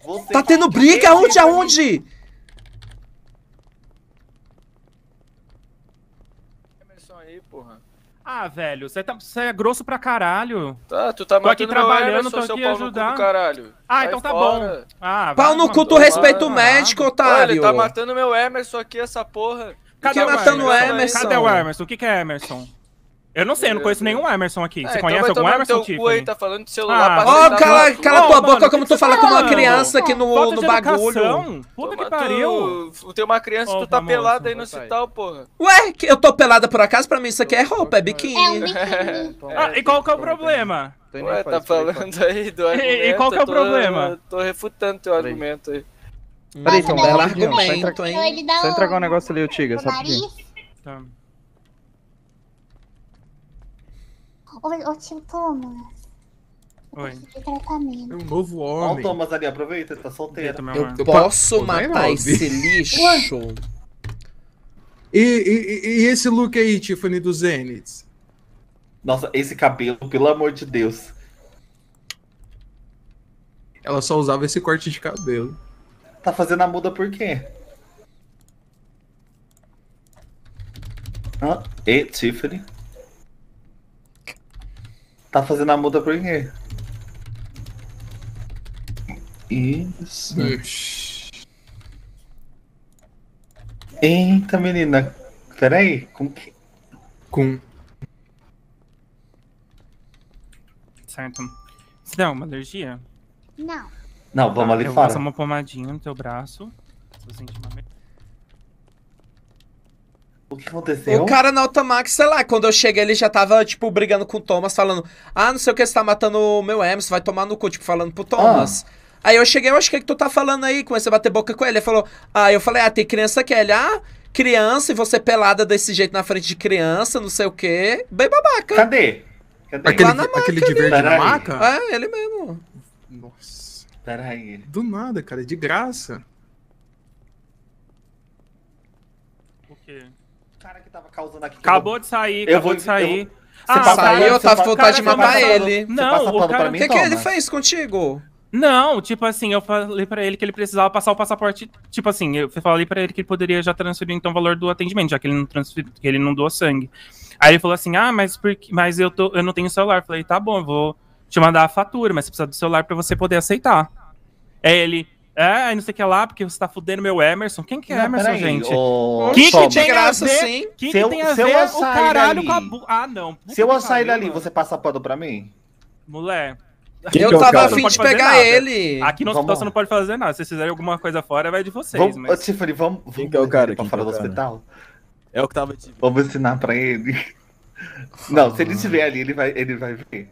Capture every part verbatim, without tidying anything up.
Você Tá tendo briga? Aonde? Aonde? Emerson aí, porra. Ah, velho, você tá, você é grosso pra caralho. Tá, tu tá Tô aqui matando meu trabalhando, Emerson, tô seu aqui pau no cu ajudar. do caralho. Ah, Sai então tá fora. bom. Ah, Pau vai, no mano, cu, tu tô respeita o lá. médico, Olha, otário. ele tá matando meu Emerson aqui, essa porra. Cadê Que o matando o Emerson? Emerson? Cadê o Emerson? O que que é Emerson? Eu não sei, eu não conheço nenhum Emerson aqui. Ah, Você então conhece vai algum tomar no Emerson, teu cu aí, Tiffany? tá falando de celular Ah, pra Ó, aceitar cala, tua- cala Ô, tua mano, boca que como que tu você fala tá com uma falando? criança aqui no, Falta no de bagulho. educação. Puta que Toma, pariu. Tu, tu tem uma criança, Ô, tu tá famoso, pelado aí no vai, hospital, porra. Ué, que eu tô pelada por acaso? Pra mim isso aqui é roupa, é É um biquíni. biquíni. Ah, e qual que é o problema? Ué, tá falando aí do E- argumento. e qual que é o eu tô- problema? Tô refutando teu argumento aí. Peraí, Hum, então, belo rapidinho, só argumento, entra- hein? Ele dá Só entregar um o- negócio ali, o Tigas, o rapidinho. nariz. Tá. Ô, ô, tio Thomas. Oi. De tratamento. É um novo Ó o homem. Thomas ali, aproveita, tá solteiro. Eita, meu Eu amor. Eu posso pa- matar Nove. esse lixo? E, e- e esse look aí, Tiffany do Zenith? Nossa, esse cabelo, pelo amor de Deus. Ela só usava esse corte de cabelo. Tá fazendo a muda por quê? Hã? E, Tiffany? Tá fazendo a muda por quê? Isso. Ixi. Eita, menina. Peraí, como que... Com. Certo. Você tem alguma alergia? Não. Não, vamos ali Eu vou fora. passar uma pomadinha no teu braço. Se você sentir uma... O que aconteceu? O cara na Automax, sei lá, quando eu cheguei ele já tava, tipo, brigando com o Thomas, falando: ah, não sei o que, você tá matando o meu Emerson, vai tomar no cu, tipo, falando pro Thomas. Aí eu cheguei, eu acho que é que tu tá falando aí, comecei a bater boca com ele, ele falou, ah, eu falei, ah, tem criança que é ele, ah, criança, e você pelada desse jeito na frente de criança, não sei o que, bem babaca. Cadê? Cadê? Aquele, Lá na aquele maca de verde ali. na maca? É, ele mesmo. Nossa. Peraí. Do nada, cara, de graça. O quê? O cara que tava causando aqui... Acabou de sair, Eu acabou vou- de sair. eu Você Ah, passa saiu, pano- eu você tava pa- com vontade de cara, matar você passa ele. Você Não, passa o pano cara- pra O mim, que, que ele Thomas? fez contigo? Não, tipo assim, eu falei pra ele que ele precisava passar o passaporte. Tipo assim, eu falei pra ele que ele poderia já transferir então o valor do atendimento, já que ele não transferiu, que ele não doou sangue. Aí ele falou assim: ah, mas, por, que- mas eu, tô, eu não tenho celular. Eu falei, tá bom, eu vou te mandar a fatura, mas você precisa do celular pra você poder aceitar. Aí ele, é, aí não sei o que lá, porque você tá fudendo meu Emerson. Quem que é Não, Emerson, peraí, gente? ô, Que que Thomas, tem de graça, a ver? sim. Que Se que eu- tem a se eu ver o assar ele caralho ali- com a bu... Ah, não. Puta Se eu que assar ele pariu, ali, mano. você passa pano pra mim? Mulher. Quem eu que é o tava cara? afim Não de pode fazer pegar nada. ele. Aqui no Vamos hospital lá. você não pode fazer nada. Se vocês fizerem alguma coisa fora, vai de vocês. Vamos, mas... ô, Tiffany, vamos, vamos Quem que é o levar cara? ele pra Quem fora que é do o cara? hospital? É o que tava te... Vamos ensinar pra ele. Não, se ele estiver ali, ele vai, ele vai ver.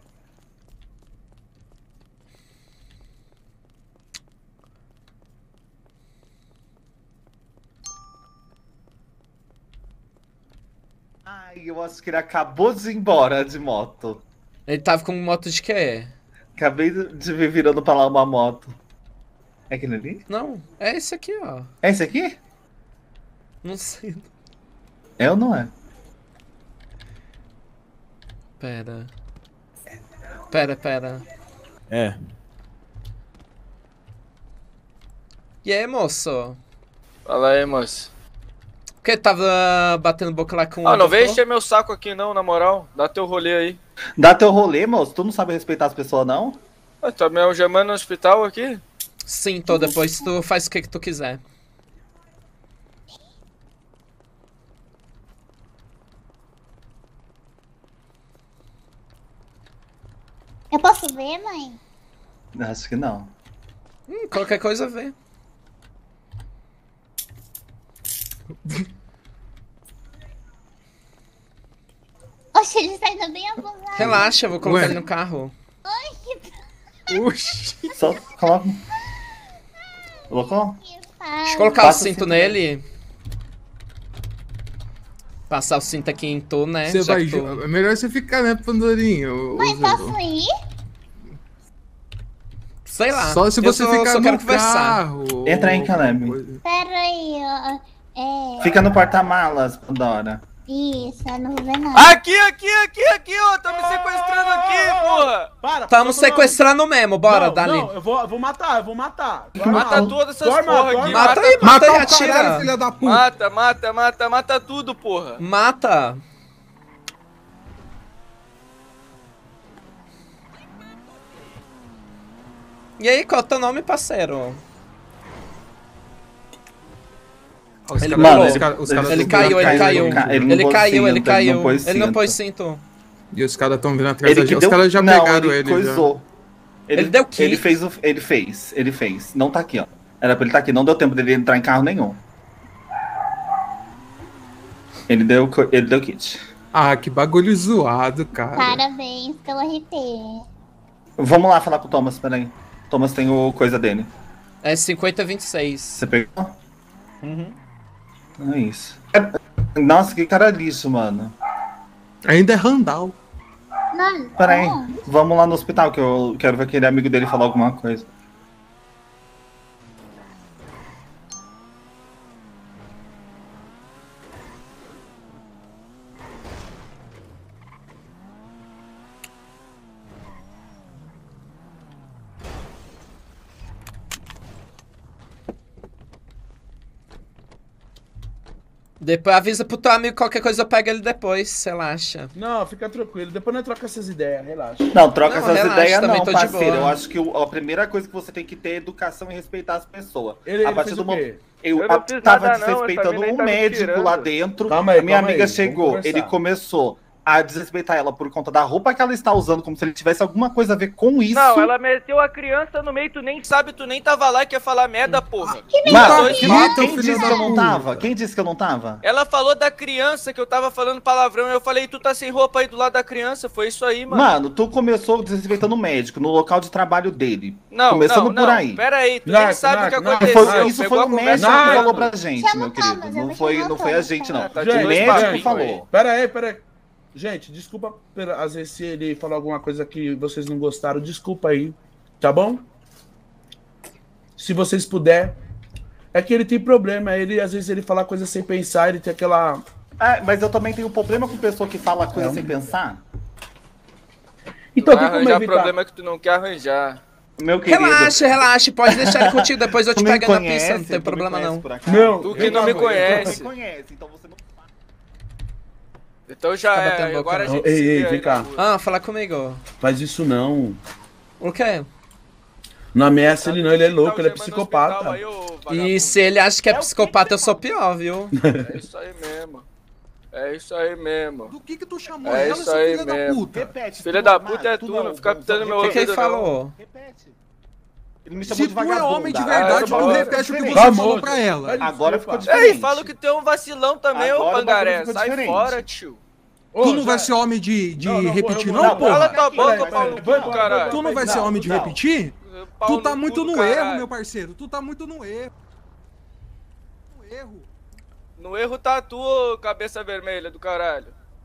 Ai, eu acho que ele acabou de ir embora de moto. Ele tava com moto de quê? Acabei de ver virando pra lá uma moto. É aquele ali? Não, é esse aqui, ó. É esse aqui? Não sei. É ou não é? Pera. Pera, pera. É. E aí, moço? Fala aí, moço. Por que tava batendo boca lá com o Ah, não vem doutor? encher meu saco aqui não, na moral. Dá teu rolê aí. Dá teu rolê, moço. Tu não sabe respeitar as pessoas, não? Ah, tá me algemando no hospital aqui? Sim, tô. Depois tu faz o que, que tu quiser. Eu posso ver, mãe? Acho que não. Hum, qualquer coisa vê. Oxe, ele está indo bem abusado. Relaxa, eu vou colocar Ué. ele no carro. Oxi. Só coloca. Colocou? Que Deixa eu faz? colocar Passa o o cinto cinto nele. Passar o cinto aqui em tu, né? Você já vai. que tu- ju- É melhor você ficar, né, Pandorinha? ô- ô Mãe, Zé? posso ir? Sei lá. Só se eu você só, ficar só no quero conversar. carro. Entra aí, ou Caleb. alguma coisa. Pera aí, ó. É... Fica no porta-malas, Pandora. Isso, eu não vou ver nada. Aqui, aqui, aqui, aqui, ó. Tá me sequestrando aqui, porra. Para, Tamo qual é o nome? sequestrando mesmo, bora, não, Dali. Não, eu vou, eu vou matar, eu vou matar. Mata todas essas Dorma, porra dorma. aqui. Mata aí, mata Mata aí, o atira. caralho, filha da puta. Mata, mata, mata, mata tudo, porra. Mata. E aí, qual é o teu nome, parceiro? Os Ele caras- pulou. os caras- os caras Ele tão caiu, vindo ele atrás caiu. dele. Ele não Ele pôs caiu, ele cinto, caiu. ele não pôs Ele não cinto. pôs cinto. E os caras estão vindo atrás Ele da que gente. Os deu... caras já não, pegaram ele ele. já. coisou. Ele, Ele deu kill. Ele fez, o... ele fez, ele fez. Não tá aqui, ó. Era pra ele estar aqui, não deu tempo dele entrar em carro nenhum. Ele deu, co- ele deu kit. Ah, que bagulho zoado, cara. Parabéns pelo R P. Vamos lá falar com o Thomas, peraí. Thomas tem o coisa dele. É cinquenta vinte e seis. Você pegou? Uhum. É isso. É- Nossa, que cara lixo, mano. Ainda é Randall. Não, Peraí, não. vamos lá no hospital que eu quero ver aquele amigo dele falar alguma coisa. Depois avisa pro teu amigo qualquer coisa, eu pego ele depois, relaxa. Não, fica tranquilo. Depois nós troca essas ideias, relaxa. Não, troca Não, essas relaxa, ideias também não, tô de parceiro. boa. Eu acho que o- a primeira coisa que você tem que ter é educação e respeitar as pessoas. Ele, a ele partir fez do o momento. quê? Eu, Eu não a- fiz tava nada, não, essa desrespeitando mina aí um tá me médico tirando. lá dentro. Calma aí, a minha calma amiga aí, chegou, vamos ele conversar. começou a desrespeitar ela por conta da roupa que ela está usando, como se ele tivesse alguma coisa a ver com isso. Não, ela meteu a criança no meio, tu nem sabe, tu nem tava lá e quer falar merda, porra. Mano, tá quem, aqui, teu quem filho disse da que eu não puta? tava? Quem disse que eu não tava? Ela falou da criança que eu tava falando palavrão, eu falei, tu tá sem roupa aí do lado da criança, foi isso aí, mano. Mano, tu começou desrespeitando o médico no local de trabalho dele. Não, começando não, por não, aí. pera aí, tu Narco, nem sabe o que narco, narco. aconteceu. Foi- isso pegou foi a o conversa médico que Nada. falou pra gente, Chama meu o Thomas, querido. eu Não vou foi, chamar não o foi a Thomas, gente, tá? não. Tá O de dois médico papinhos falou. aí. Pera aí, pera aí. Gente, desculpa pela- às vezes se ele falou alguma coisa que vocês não gostaram, desculpa aí, tá bom? Se vocês puder. É que ele tem problema, ele às vezes ele fala coisa sem pensar, ele tem aquela... Ah, mas eu também tenho problema com pessoa que fala coisa É. sem pensar. Então Vai tem como arranjar evitar. problema que tu não quer arranjar. Meu querido. Relaxa, relaxa, pode deixar ele contigo, depois eu tu te me pego na conhece, pista, não tu tem me problema conhece não. por acaso? Não, Tu que não me Tu conhece. me conhece, então você não... Então já Fica é, batendo boca, agora a não. gente Ei, se ei, vê vem aí cá. na rua. Ah, fala comigo. Faz isso não. O quê? Não ameaça ele não, ele é Tá louco, ele é algemando no psicopata. hospital aí, ô E vagabundo. se ele acha que é É o que psicopata, que eu você sou falou? pior, viu? É isso aí mesmo. É isso aí mesmo. Do que que tu chamou É ela, isso seu aí filho da mesmo. puta? Repete. Filha tu da não- puta é tu tu, não, não fica pitando meu O que ouvido, que ele não. falou? Repete. Ele me chamou Se de tu é vagabundo. homem de Ah, verdade, tá tu bom. repete o que você Diferente. falou pra ela. Agora ficou Desculpa. diferente. Ei, fala que tu é um vacilão também, Agora ô o bagulho pangaré. ficou Sai diferente. fora, tio. Ô, Tu não já- vai ser homem de, de Não, não, vou- repetir, eu não, vou- Não, cala porra? tua boca, Peraí, pau no peraí, cu, vai, vai, caralho. Tu não vai ser Não, homem de não. repetir? Pau Tu no tá cu muito do no caralho. erro, meu parceiro. Tu tá muito no erro. No erro. No erro tá tu, ô cabeça vermelha do caralho.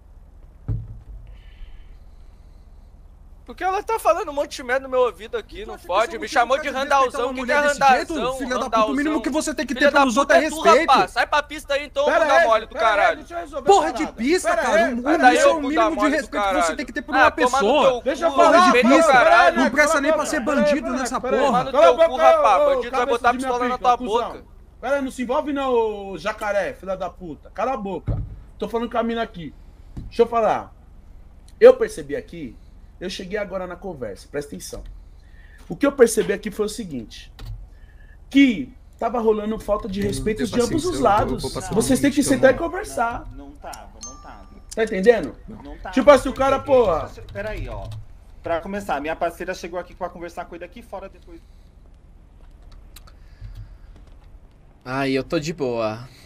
Porque ela tá falando um monte de merda no meu ouvido aqui, não pode. Me chamou de randalzão. O que, que é randalzão? Filha da puta, Randalzão. o mínimo que você tem que ter Filha da pelos puta outros é é tu, respeito. rapaz. Sai pra pista aí então, Pera bunda aí, mole do pera aí, caralho. deixa eu resolver Porra a de parada. pista, Pera cara. aí, O Sai pera daí, isso é ô o bunda mínimo de mole do respeito que caralho. você tem que ter por Ah, uma toma no pessoa. teu Deixa eu cu, falar, Porra de respeita o pista. caralho. Não presta nem pra Cala ser a boca, bandido pera aí, nessa pera aí, porra. Mano, Cala a teu cu, boca, rapaz. ô, Bandido vai cabeça botar de minha pistola na pica, tua cuzão. boca. Pera aí, não se envolve não, ô jacaré, filha da puta. Cala a boca. Tô falando com a mina aqui. Deixa eu falar. Eu percebi aqui, eu cheguei agora na conversa, presta atenção. O que eu percebi aqui foi o seguinte, que tava rolando falta de respeito tenho de ambos paciência, os eu lados. vou- vou passar Vocês um têm que vídeo, sentar e eu conversar. Não tava, não tava. Tá entendendo? Não tava. Tipo assim, o cara, porra. Peraí, ó. Pra começar, minha parceira chegou aqui pra conversar com ele aqui fora depois. Ai, eu tô de boa.